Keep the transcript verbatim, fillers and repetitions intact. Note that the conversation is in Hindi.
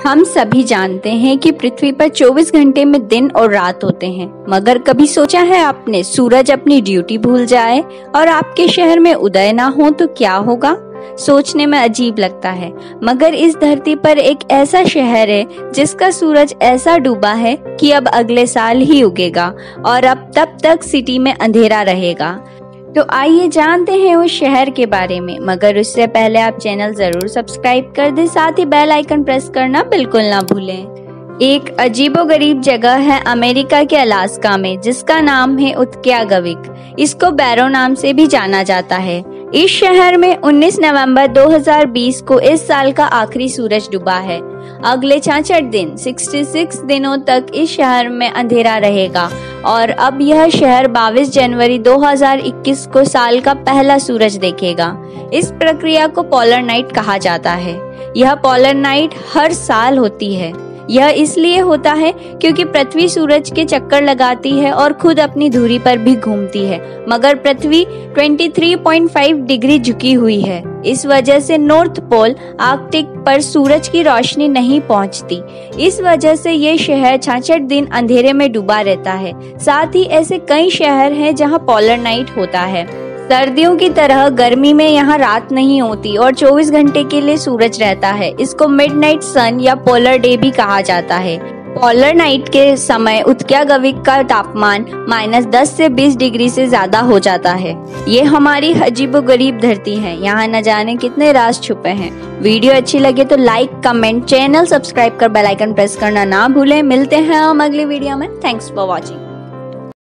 हम सभी जानते हैं कि पृथ्वी पर चौबीस घंटे में दिन और रात होते हैं, मगर कभी सोचा है आपने सूरज अपनी ड्यूटी भूल जाए और आपके शहर में उदय ना हो तो क्या होगा? सोचने में अजीब लगता है, मगर इस धरती पर एक ऐसा शहर है जिसका सूरज ऐसा डूबा है कि अब अगले साल ही उगेगा और अब तब तक सिटी में अंधेरा रहेगा। तो आइए जानते हैं उस शहर के बारे में, मगर उससे पहले आप चैनल जरूर सब्सक्राइब कर दें, साथ ही बेल आइकन प्रेस करना बिल्कुल ना भूलें। एक अजीबोगरीब जगह है अमेरिका के अलास्का में, जिसका नाम है उत्क्यागविक। इसको बैरो नाम से भी जाना जाता है। इस शहर में उन्नीस नवंबर दो हज़ार बीस को इस साल का आखिरी सूरज डूबा है। अगले छियासठ दिन छियासठ दिनों तक इस शहर में अंधेरा रहेगा और अब यह शहर बाईस जनवरी दो हज़ार इक्कीस को साल का पहला सूरज देखेगा। इस प्रक्रिया को पोलर नाइट कहा जाता है। यह पोलर नाइट हर साल होती है। यह इसलिए होता है क्योंकि पृथ्वी सूरज के चक्कर लगाती है और खुद अपनी धुरी पर भी घूमती है, मगर पृथ्वी तेईस पॉइंट पाँच डिग्री झुकी हुई है। इस वजह से नॉर्थ पोल आर्कटिक पर सूरज की रोशनी नहीं पहुंचती। इस वजह से ये शहर छियासठ दिन अंधेरे में डूबा रहता है। साथ ही ऐसे कई शहर हैं जहां पोलर नाइट होता है। सर्दियों की तरह गर्मी में यहाँ रात नहीं होती और चौबीस घंटे के लिए सूरज रहता है। इसको मिडनाइट सन या पोलर डे भी कहा जाता है। पोलर नाइट के समय उत्क्यागविक का तापमान माइनस दस से बीस डिग्री से ज्यादा हो जाता है। ये हमारी अजीबोगरीब धरती है। यहाँ न जाने कितने राज छुपे हैं। वीडियो अच्छी लगे तो लाइक, कमेंट, चैनल सब्सक्राइब कर बेल आइकन प्रेस करना ना भूलें। मिलते हैं हम अगली वीडियो में। Thanks for watching.